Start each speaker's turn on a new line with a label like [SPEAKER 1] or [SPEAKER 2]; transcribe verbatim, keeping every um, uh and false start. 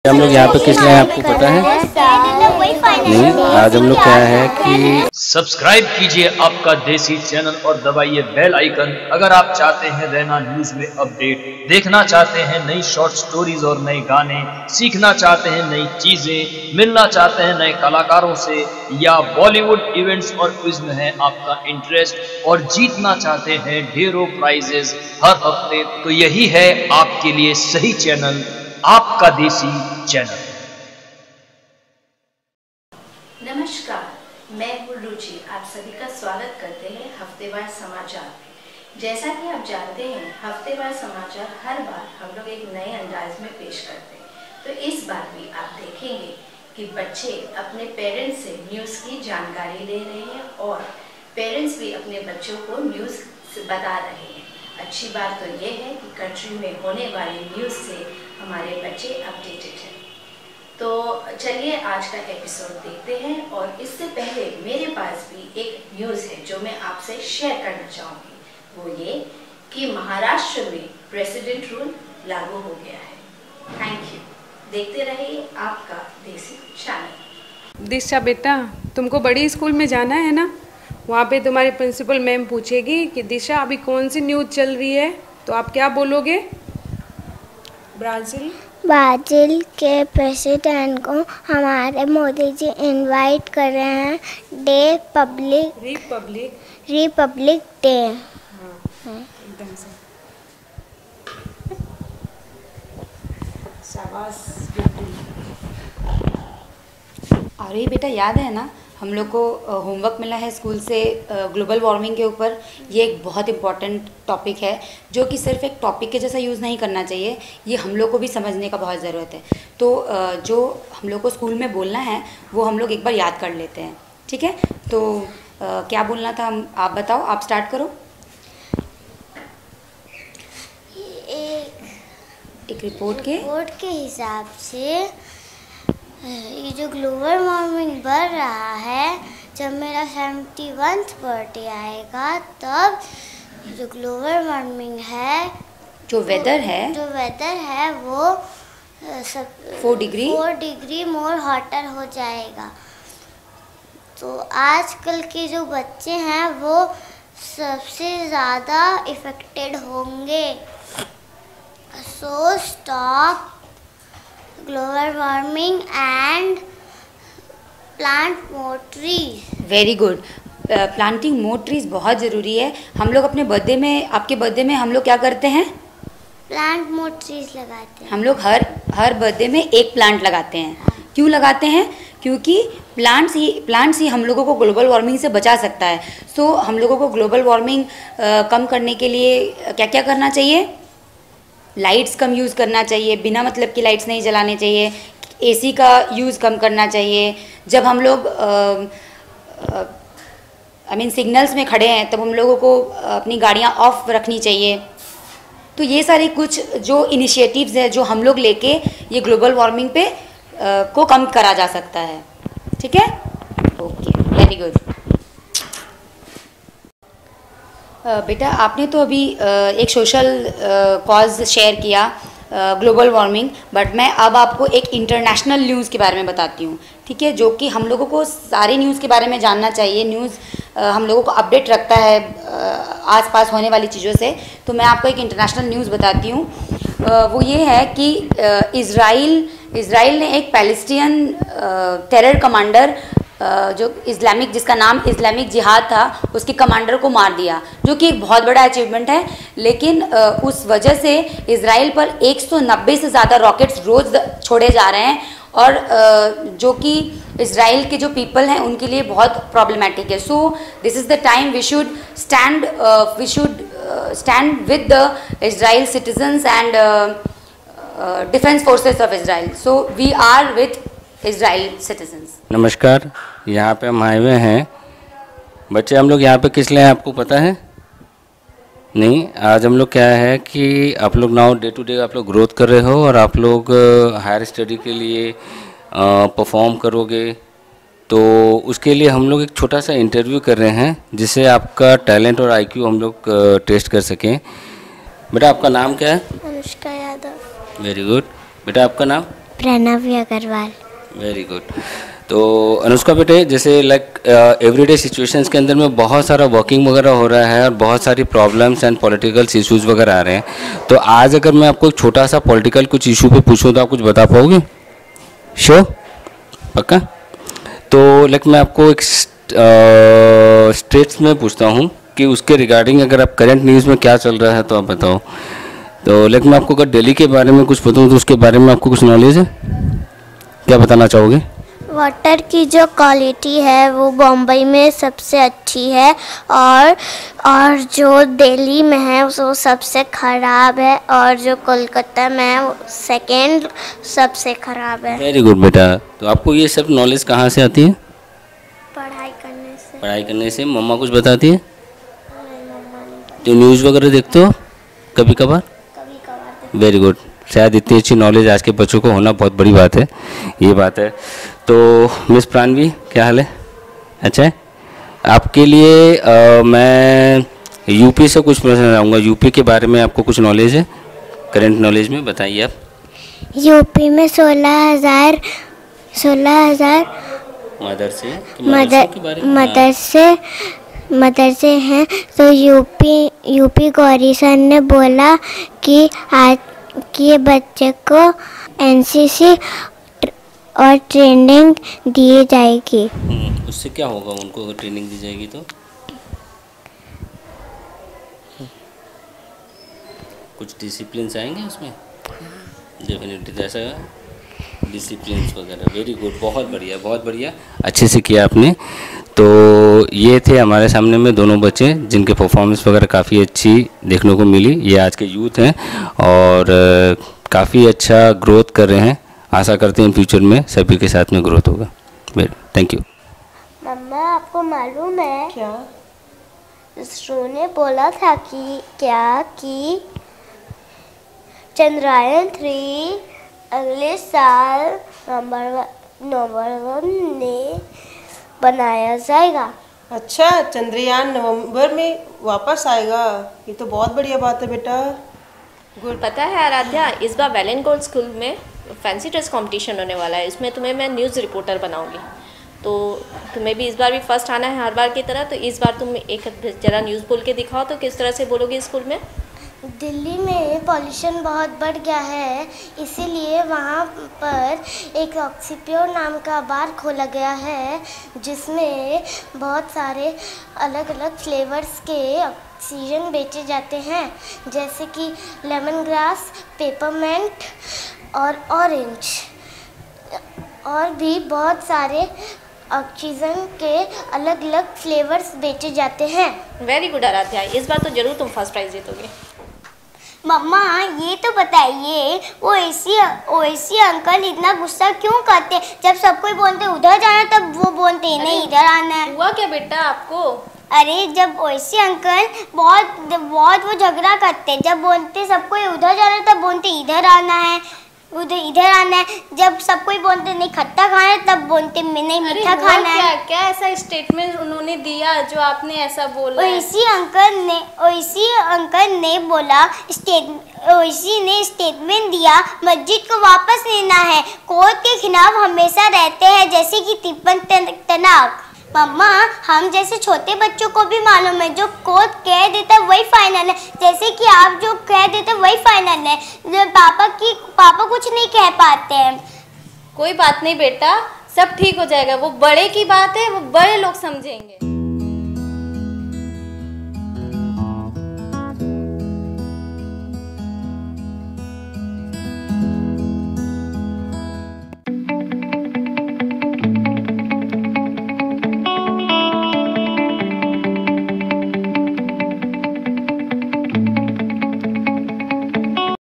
[SPEAKER 1] हम लोग यहाँ पे किस लिए आपको पता है? नहीं, आज हम लोग क्या है कि
[SPEAKER 2] सब्सक्राइब कीजिए आपका देसी चैनल और दबाइए बेल आइकन अगर आप चाहते हैं रहना न्यूज में अपडेट, देखना चाहते हैं नई शॉर्ट स्टोरीज और नए गाने, सीखना चाहते हैं नई चीजें, मिलना चाहते हैं नए कलाकारों से, या बॉलीवुड इवेंट्स और क्विज में है आपका इंटरेस्ट और जीतना चाहते हैं ढेरों प्राइजेस हर हफ्ते, तो यही है आपके लिए सही चैनल, आपका देसी चैनल।
[SPEAKER 3] नमस्कार, मैं हूँ रुचि, आप सभी का स्वागत करते हैं हफ्तेवार समाचार। जैसा कि आप जानते हैं, हफ्तेवार समाचार हर बार हम लोग एक नए अंदाज में पेश करते हैं, तो इस बार भी आप देखेंगे कि बच्चे अपने पेरेंट्स से न्यूज़ की जानकारी ले रहे हैं और पेरेंट्स भी अपने बच्चों को न्यूज़ बता रहे हैं। अच्छी बात तो ये है कि कंट्री में होने वाली न्यूज़ से हमारे बच्चे अपडेटेड हैं। तो चलिए आज का एपिसोड देखते हैं, और इससे पहले मेरे पास भी एक न्यूज़ है जो मैं आपसे शेयर करना चाहूँगी। वो ये कि महाराष्ट्र में प्रेसिडेंट रूल लागू हो गया है। Thank you. देखते रहिए आपका देसी चैनल।
[SPEAKER 4] दिशा बेटा, तुमको बड़ी स्कूल में जाना है ना, वहाँ पे तुम्हारी प्रिंसिपल मैम पूछेगी कि दिशा अभी कौन सी न्यूज़ चल रही है, तो आप क्या बोलोगे? ब्राज़ील
[SPEAKER 5] ब्राज़ील के प्रेसिडेंट को हमारे मोदी जी इनवाइट कर रहे हैं day public
[SPEAKER 4] republic
[SPEAKER 5] republic day.
[SPEAKER 4] हाँ, एकदम से शाबाश बेटी।
[SPEAKER 6] अरे बेटा, याद है ना हम लोग को होमवर्क मिला है स्कूल से ग्लोबल वार्मिंग के ऊपर। ये एक बहुत इम्पॉर्टेंट टॉपिक है जो कि सिर्फ एक टॉपिक के जैसा यूज़ नहीं करना चाहिए, ये हम लोग को भी समझने का बहुत ज़रूरत है। तो जो हम लोग को स्कूल में बोलना है वो हम लोग एक बार याद कर लेते हैं, ठीक है? तो क्या बोलना था, हम आप बताओ, आप स्टार्ट करो।
[SPEAKER 5] एक
[SPEAKER 6] एक रिपोर्ट के
[SPEAKER 5] रिपोर्ट के हिसाब से ये जो ग्लोबल वार्मिंग बढ़ रहा है, जब मेरा सेवेंटी वंथ बर्थडे आएगा तब जो ग्लोबल वार्मिंग है,
[SPEAKER 6] जो वेदर है
[SPEAKER 5] जो वेदर है वो सब
[SPEAKER 6] four degree
[SPEAKER 5] four degree more hotter हो जाएगा। तो आजकल के जो बच्चे हैं वो सबसे ज़्यादा इफ़ेक्टेड होंगे। So stop global warming and plant more trees.
[SPEAKER 6] Very good. Planting more trees बहुत ज़रूरी है। हम लोग अपने बर्थडे में, आपके बर्थडे में हम लोग क्या करते हैं?
[SPEAKER 5] प्लांट मोर ट्रीज लगाते हैं।
[SPEAKER 6] हम लोग हर हर बर्थडे में एक प्लांट लगाते हैं। क्यों लगाते हैं? क्योंकि प्लांट्स ही प्लांट्स ही हम लोगों को ग्लोबल वार्मिंग से बचा सकता है। सो so, हम लोगों को ग्लोबल वार्मिंग कम करने के लिए क्या क्या करना चाहिए? लाइट्स कम यूज़ करना चाहिए, बिना मतलब की लाइट्स नहीं जलाने चाहिए, एसी का यूज़ कम करना चाहिए। जब हम लोग आई मीन सिग्नल्स में खड़े हैं तब हम लोगों को अपनी गाड़ियाँ ऑफ रखनी चाहिए। तो ये सारे कुछ जो इनिशिएटिव्स हैं जो हम लोग लेके ये ग्लोबल वार्मिंग पे आ, को कम करा जा सकता है, ठीक है? Okay, very good. बेटा, आपने तो अभी एक सोशल कॉज शेयर किया ग्लोबल वार्मिंग, बट मैं अब आपको एक इंटरनेशनल न्यूज़ के बारे में बताती हूँ, ठीक है? जो कि हम लोगों को सारे न्यूज़ के बारे में जानना चाहिए। न्यूज़ हम लोगों को अपडेट रखता है आसपास होने वाली चीज़ों से। तो मैं आपको एक इंटरनेशनल न्यूज़ बताती हूँ। वो ये है कि इज़राइल इज़राइल ने एक पैलेस्टीन टेरर कमांडर जो इस्लामिक जिसका नाम इस्लामिक जिहाद था, उसके कमांडर को मार दिया, जो कि एक बहुत बड़ा अचीवमेंट है। लेकिन उस वजह से इज़राइल पर एक सौ नब्बे से ज़्यादा रॉकेट्स रोज़ छोड़े जा रहे हैं, और जो कि इज़राइल के जो पीपल हैं उनके लिए बहुत प्रॉब्लमेटिक है। So this is the time we should stand we should stand with the Israel citizens and defence forces of Israel. So we are with Israel citizens.
[SPEAKER 1] नमस्कार, यहाँ पे हम आए हुए हैं। बच्चे, हम लोग यहाँ पे किस लिए हैं आपको पता है? नहीं, आज हम लोग क्या है कि आप लोग नाउ डे टू डे आप लोग ग्रोथ कर रहे हो और आप लोग हायर स्टडी के लिए परफॉर्म करोगे, तो उसके लिए हम लोग एक छोटा सा इंटरव्यू कर रहे हैं जिससे आपका टैलेंट और आईक्यू हम लोग टेस्ट कर सकें। बेटा, आपका नाम क्या है?
[SPEAKER 5] अनुष्का यादव।
[SPEAKER 1] Very good. बेटा, आपका नाम?
[SPEAKER 5] प्रणवी अग्रवाल।
[SPEAKER 1] Very good. तो अनुष्का बेटे, जैसे लाइक एवरीडे सिचुएशंस के अंदर में बहुत सारा वर्किंग वगैरह हो रहा है और बहुत सारी प्रॉब्लम्स एंड पॉलिटिकल इश्यूज वगैरह आ रहे हैं, तो आज अगर मैं आपको एक छोटा सा पॉलिटिकल कुछ इशू पे पूछूं तो आप कुछ बता पाओगे? श्योर? पक्का? तो लाइक मैं आपको एक स्टेट्स में पूछता हूँ कि उसके रिगार्डिंग अगर आप करंट न्यूज़ में क्या चल रहा है तो आप बताओ। तो लाइक मैं आपको अगर दिल्ली के बारे में कुछ बताऊँ तो उसके बारे में आपको कुछ नॉलेज है? क्या बताना चाहोगे?
[SPEAKER 5] वाटर की जो क्वालिटी है वो बम्बई में सबसे अच्छी है और और जो दिल्ली में है वो सबसे ख़राब है और जो कोलकाता में है वो सेकेंड सबसे ख़राब है।
[SPEAKER 1] वेरी गुड बेटा। तो आपको ये सब नॉलेज कहाँ से आती है?
[SPEAKER 5] पढ़ाई करने से।
[SPEAKER 1] पढ़ाई करने से। मम्मा कुछ बताती है? तो न्यूज़ वगैरह देखते हो कभी कभार?
[SPEAKER 5] कभी कभार।
[SPEAKER 1] Very good. शायद इतनी अच्छी नॉलेज आज के बच्चों को होना बहुत बड़ी बात है, ये बात है। तो मिस प्राणवी, क्या हाल है? अच्छा है। आपके लिए आ, मैं यूपी से कुछ पूछना चाहूँगा। यूपी के बारे में आपको कुछ नॉलेज है? करंट नॉलेज में बताइए आप।
[SPEAKER 5] यूपी में सोलह हज़ार सोलह हज़ार
[SPEAKER 1] मदरसे
[SPEAKER 5] मदर मदरसे मदरसे हैं। तो यूपी यूपी गौरीसन ने बोला कि आज कि ये बच्चे को एनसीसी और ट्रेनिंग दी जाएगी।
[SPEAKER 1] उससे क्या होगा उनको अगर ट्रेनिंग दी जाएगी तो? कुछ डिसिप्लिन आएंगे उसमें डेफिनेटली, जैसा डिसिप्लिन वगैरह। वेरी गुड, बहुत बढ़िया बहुत बढ़िया, अच्छे से किया आपने। तो ये थे हमारे सामने में दोनों बच्चे जिनके परफॉर्मेंस वगैरह काफ़ी अच्छी देखने को मिली। ये आज के यूथ हैं और काफ़ी अच्छा ग्रोथ कर रहे हैं। आशा करते हैं फ्यूचर में सभी के साथ में ग्रोथ होगा। Very thank you.
[SPEAKER 5] मम्मा, आपको मालूम है
[SPEAKER 7] क्या?
[SPEAKER 5] इसरो ने बोला था कि क्या कि चंद्रयान थ्री अगले साल नवंबर नवंबर में बनाया जाएगा।
[SPEAKER 7] अच्छा, चंद्रयान नवंबर में वापस आएगा, ये तो बहुत बढ़िया बात है बेटा।
[SPEAKER 8] गुड। पता है आराध्या, इस बार वेल एंड गोल्ड स्कूल में फैंसी ड्रेस कंपटीशन होने वाला है। इसमें तुम्हें मैं न्यूज़ रिपोर्टर बनाऊंगी, तो तुम्हें भी इस बार भी फर्स्ट आना है हर बार की तरह। तो इस बार तुम एक जरा न्यूज़ बोल के दिखाओ, तो किस तरह से बोलोगे स्कूल में?
[SPEAKER 5] दिल्ली में पॉल्यूशन बहुत बढ़ गया है, इसीलिए वहाँ पर एक ऑक्सीप्योर नाम का बार खोला गया है जिसमें बहुत सारे अलग अलग फ्लेवर्स के ऑक्सीजन बेचे जाते हैं, जैसे कि लेमन ग्रास, पेपरमेंट और ऑरेंज, और भी बहुत सारे ऑक्सीजन के अलग अलग फ्लेवर्स बेचे जाते हैं।
[SPEAKER 8] वेरी गुड आराध्या, इस बार तो जरूर तुम फर्स्ट प्राइज जीतोगे।
[SPEAKER 5] मम्मा, ये तो बताइए वो ऐसी ओएसी अंकल इतना गुस्सा क्यों करते? जब सब कोई बोलते उधर जाना तब वो बोलते नहीं इधर आना है।
[SPEAKER 8] हुआ क्या बेटा आपको?
[SPEAKER 5] अरे जब ओएसी अंकल बहुत बहुत वो झगड़ा करते, जब बोलते सब कोई उधर जाना तब बोलते इधर आना है, उधर इधर आना है। जब सब कोई बोलते नहीं खट्टा खाना है तब बोलते नहीं मीठा खाना है।
[SPEAKER 8] क्या क्या ऐसा स्टेटमेंट उन्होंने दिया जो आपने ऐसा बोला?
[SPEAKER 5] ओएसी अंकल ने ओएसी अंकल ने बोला स्टेट ओएसी ने स्टेटमेंट दिया मस्जिद को वापस लेना है। कोर्ट के खिलाफ हमेशा रहते हैं, जैसे कि तिब्बत तनाक। मम्मा, हम जैसे छोटे बच्चों को भी मालूम है जो कोर्ट कह देता वही फाइनल है, जैसे कि आप जो कह देते वही फाइनल है। पापा की पापा कुछ नहीं कह पाते हैं।
[SPEAKER 8] कोई बात नहीं बेटा, सब ठीक हो जाएगा। वो बड़े की बात है, वो बड़े लोग समझेंगे।